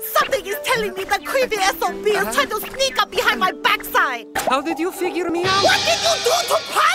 Something is telling me the creepy SOB is trying to sneak up behind my backside. How did you figure me out? What did you do to